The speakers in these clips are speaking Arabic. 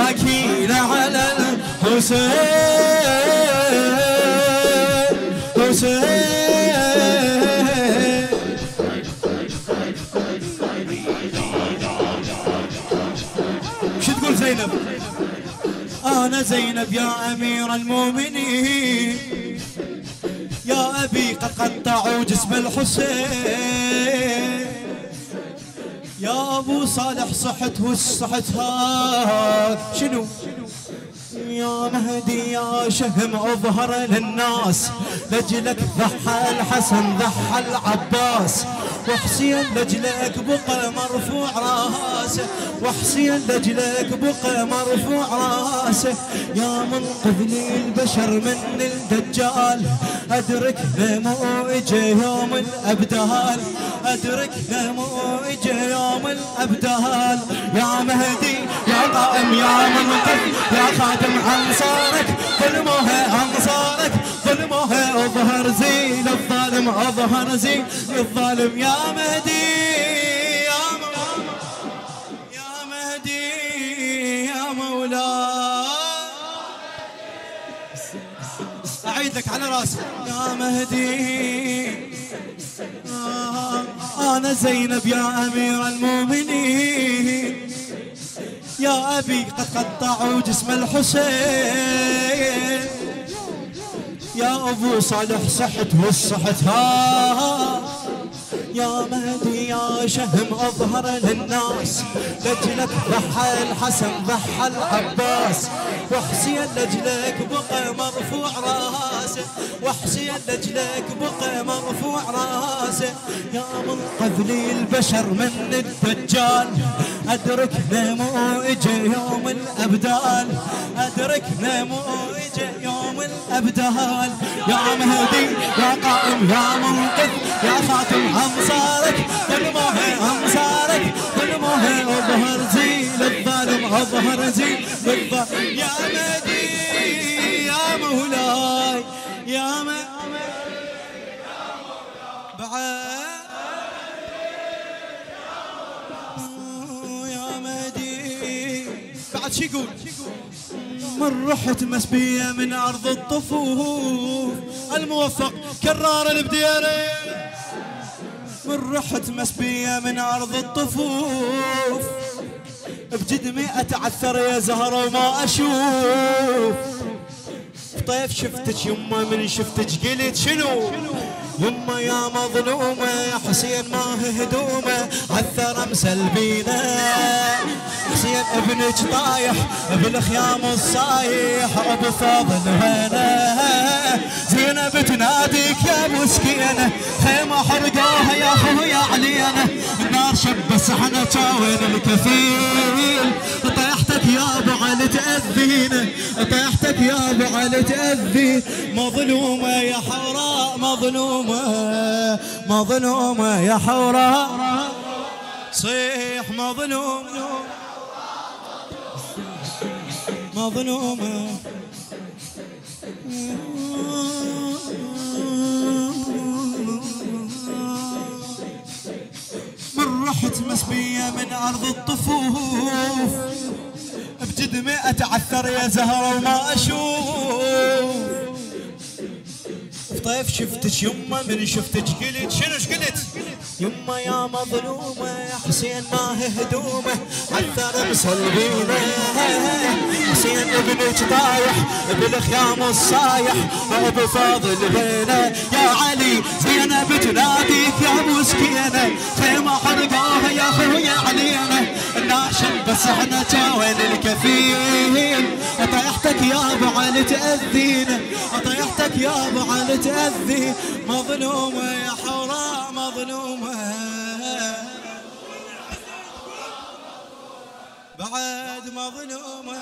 بكينا على الحسين حسين. شو تقول زينب؟ أنا زينب يا أمير المؤمنين، يا أبي قد قطعوا جسم الحسين، يا أبو صالح صحت والصحت هاك شنو؟ يا مهدي يا شهم اظهر للناس، لجلك ضحى الحسن ضحى العباس، وحسين لجلك بقى مرفوع راسه، وحسين لجلك بقى مرفوع راسه، يا منقذ لي البشر من الدجال، ادرك مو اجى يوم الابدال، ادرك مو اجى يوم الابدال، يا مهدي يا قائم يا منقذ يا خادم انصارك، ظلموه انصارك ظلموه، اظهر زين الظالم اظهر زين الظالم، يا مهدي يا مهدي يا مولاي، اعيد لك على راسي يا مهدي. انا زينب يا امير المؤمنين، يا أبي قد قطعوا جسم الحسين، يا أبو صالح صحت والصحت ها، يا مهدي يا شهم أظهر للناس، لجلك ضحى الحسن ضحى العباس، وحسين لجلك بقى مرفوع راسه، وحسين لجلك بقى مرفوع راسه، يا منقذ لي البشر من الدجال، أدركنا مو اجى يوم الأبدال، أدركنا مو اجى يوم الأبدال، يا مهدي يا قائم يا منقذ يا خاتم أنصارك، ظلموه أنصارك ظلموه، أظهر زين الظالم أظهر زين الظالم، يا مهدي يا مولاي يا بعد بعد شي يقول؟ من رحت مسبية من أرض الطفوف، الموفق كرار البديري، من رحت مسبية من أرض الطفوف، بجدمي أتعثر يا زهرة وما أشوف، طيف شفتك يما من شفتك قلت شنو؟ يما يا مظلومة يا حسين ما هدومة عالثرى مسلبينه، حسين ابنك طايح بالخيام الصايح، ابو فاضل وينه؟ زينب تناديك يا مسكينه، خيمه حرقوها يا خويا علينا، النار شب صحنك وين الكفيل، طيحتك يا ابو علي تاذينا، طيحتك يا ابو علي تاذي، مظلومه يا حوراء مظلومه مظلومه يا حوراء، صيح مظلومه مظلومه، من رحت مسبية من أرض الطفوف، بجدمي أتعثر يا زهرة وما أشوف، طيف شفتك يما من شفتك قلت شنو قلت؟ يما يا مظلومة يا حسين ما هدومة عالثرى مسلبينه، حسين ابنك طايح بالخيام الصايح، وابو فاضل بينه، يا علي زينب تناديك يا مسكينة، خيمة حرقوها يا خويا علينا، النار شب صحنك وين الكفيل، طيحتك يا ابو علي تأذينا، طيحتك يا ابو علي تأذي، مظلومة يا حوراء مظلومة بعد مظلومة،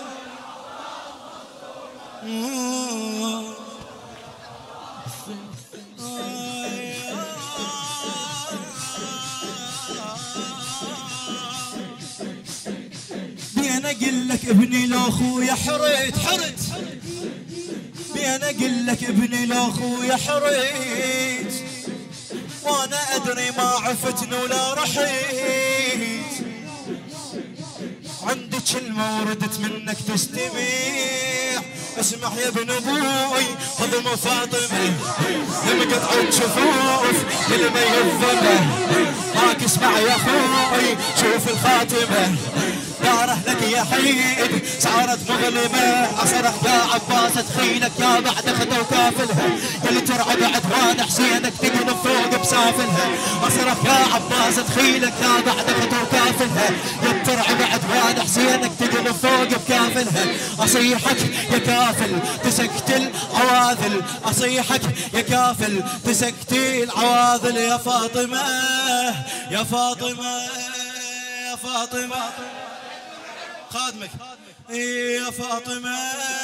بين اقول لك ابني لاخويا حريت، بين اقول لك ابني لاخويا حريت، وانا ادري ما عفتني ولا رحيت، عندك كلمة وردت منك تستمع. اسمح يا ابن ابوي هضم فاطمة لمقطع الجفوف كلمة يظلمه. هاك اسمع يا اخوي شوف الخاتمة داره لك يا حيد صارت مظلمة. اصرخ يا عباس تخيلك يا بعد خطو كافلها اللي ترعب عدوان حسينك تقلب فوق بسافلها. اصرخ يا عباس تخيلك يا بعد خطو كافلها يا ترعب عدوان حسينك تقلب فوق بكافلها. اصيحك يا كافل تسكت العواذل اصيحك يا كافل تسكت العواذل. يا فاطمة يا فاطمة يا فاطمة خادمك يا فاطمة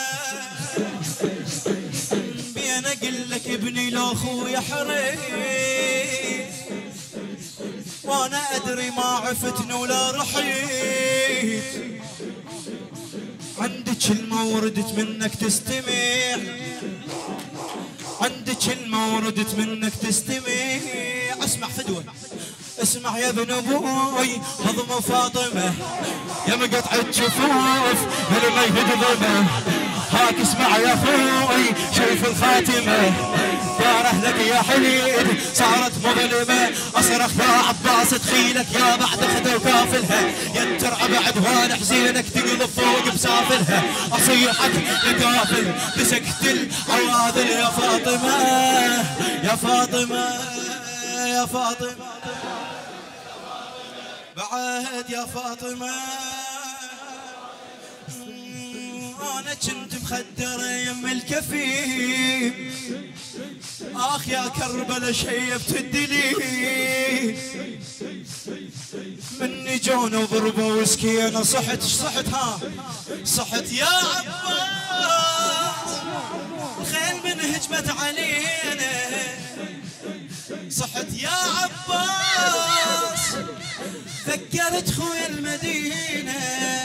بين اقول لك ابني لو اخويا حريت وانا ادري ما عفتن ولا رحيت. عندك كلمة وردت منك تستمع عندك كلمة وردت منك تستمع. اسمع فدوة اسمع يا ابن ابوي هضم فاطمة يا مقطع الجفوف اللي ما يهدمه. هاك اسمع يا اخوي شوف الخاتمة داره لك يا حليد صارت مظلمة. اصرخ يا عباس تخيلك يا بعد خدو كافلها يا ترعب عدوان حزينك تقلب فوق بسافلها. اصيحك يا كافل تسكت العواذل. يا فاطمة يا فاطمة يا فاطمة بعد يا فاطمة أنا كنت مخدرة يم الكفيف. آخ يا كربلة شيبت الدليل مني جون وضربوا وسكينة. صحت صحت ها صحت يا عباس الخيل من هجمت علينا. صحت يا عباس ذكرت خويا المدينة.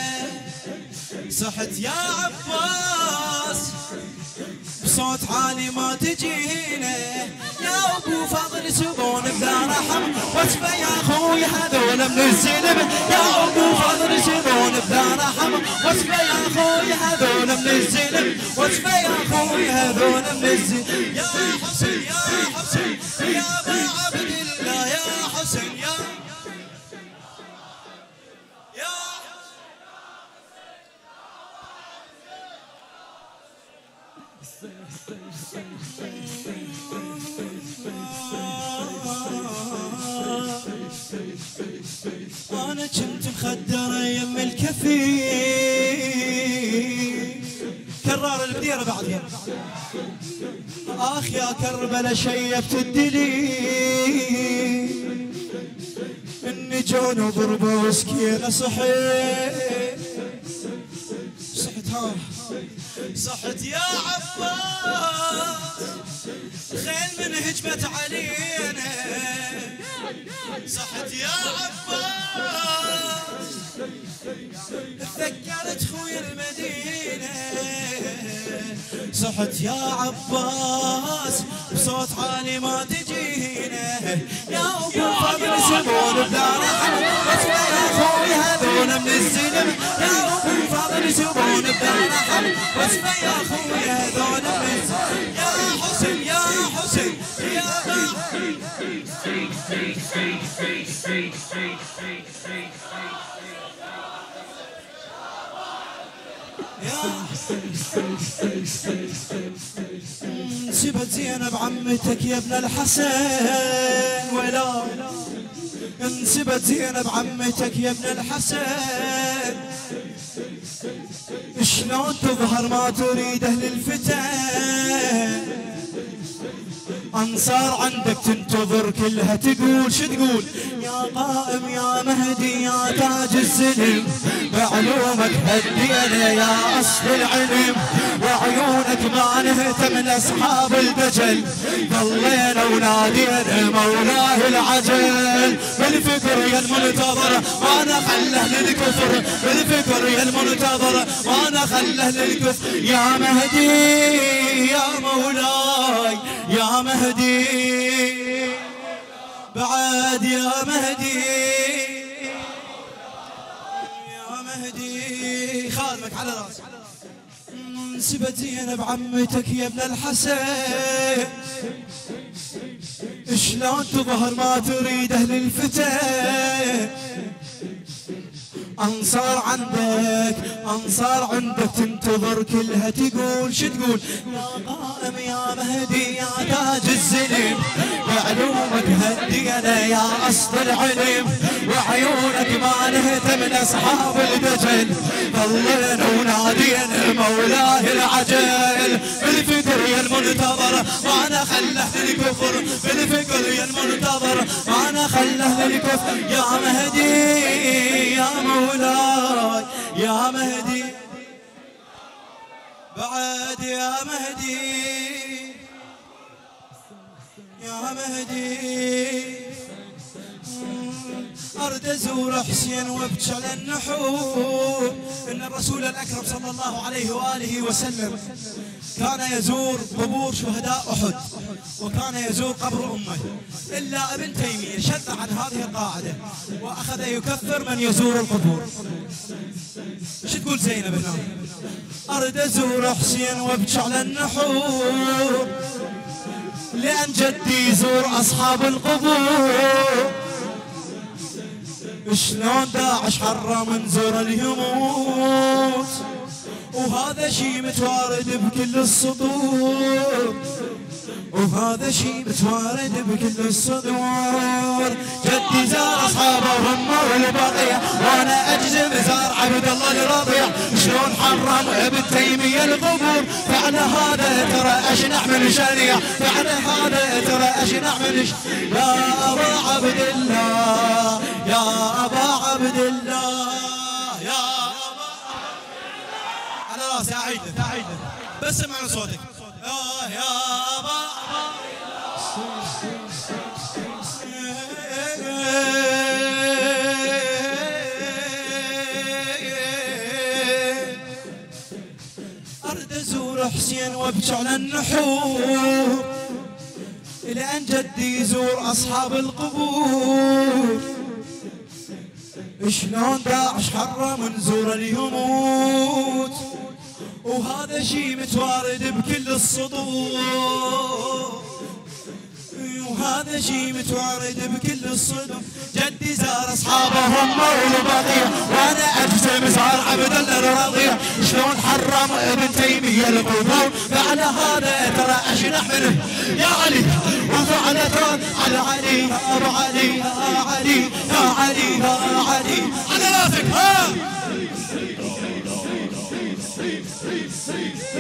صحت يا عباس بصوت عالي ما تجينا. يا ابو فاضل سبون بلا رحم وصفه يا اخوي هذول من الزلم. يا ابو فاضل سبون بلا رحم وصفه يا اخوي هذول من الزلم. وصفه يا اخوي هذول من الزلم. يا حسين يا حسين يا ابا عبد الله يا حسين يا أنا كنت مخدرة يم الكفيف. كرار البديرة بعدين. آخ يا كربلة شيبت الدليل مني جون وضربوا وسكينة. صحيت صحت ها صحت يا عباس الخيل من هجمت علينا. صحت يا عباس تذكرت خويا المدينة. صحت يا عباس بصوت عالي ما تجينا. يا ابو فضل سبون بلا رحم وصفه يا اخوي هذول من الزلم. يا ابو فضل سبون بلا رحم وصفه يا اخوي هذول من الزلم. يا حسين يا حسين يا انسبت زينب عمتك يا ابن الحسن. ولا انسبت زينب عمتك يا ابن الحسن. شلون تظهر ما تريد اهل الفتن. انصار عندك تنتظر كلها تقول شو تقول. يا قائم يا مهدي يا تاج السلم بعلومك هدينا يا اصل العلم. وعيونك ما نهتم لاصحاب الدجل ضلينا ونادينا مولاه العجل. بالفكر يا المنتظر وانا خله للكفر. بالفكر يا المنتظر وانا خله للكفر. يا مهدي يا مولاي يا مهدي بعد يا مهدي يا مهدي خادمك على راسي. سبت زينب عمتك يا ابن الحسن، شلون تظهر ما تريد اهل الفتن. انصار عندك تنتظر كلها تقول شو تقول؟ يا قائم يا مهدي يا تاج الزلم، وعلومك هدينا يا اصل العلم، وعيونك ما نهتم من اصحاب الدجل، ظلنا ونادينا مولاه العجل. بالفكر يا المنتظر ما خله للكفر، بالفكر يا المنتظر ما خله للكفر. يا مهدي يا مولاي يا مهدي، بعد يا مهدي يا مهدي. أرد أزور حسين وابكي على النحور. إن الرسول الأكرم صلى الله عليه وآله وسلم كان يزور قبور شهداء أحد، وكان يزور قبر أمه، إلا ابن تيمية شد عن هذه القاعدة وأخذ يكفر من يزور القبور. شو تقول زينب هنا؟ أرد أزور حسين وابكي على النحور، لأن جدي يزور أصحاب القبور. شلون داعش حرم نزور اليموت، وهذا شي متوارد بكل السطور، وهذا شي متوارد بكل الصدور. جدي زار اصحابه هم والبقيه، وانا اجزم زار عبد الله الرضيع. شلون حرم ابن تيميه القبور؟ فعل هذا ترى اشنع من شريع، فعل هذا ترى اشنع من يا ابا عبد الله يا ابا عبد الله يا ابا على راسي. اعيد بس سمعنا صوتك. يا ابا أرد أزور حسين وابكي على النحور، لأن جدي يزور أصحاب القبور. شلون داعش حرم نزور اليموت، وهذا شي متوارد بكل الصدور، وهذا شي متوارد بكل الصدور. جدي زار اصحابه هم والبقيه، وانا اجزم زار عبد الله الرضيع. شلون حرم ابن تيميه القبور؟ فعل هذا ترى اشنح منه يا علي، وفعل على علي يا ابو علي يا علي يا علي يا علي. على راسك ها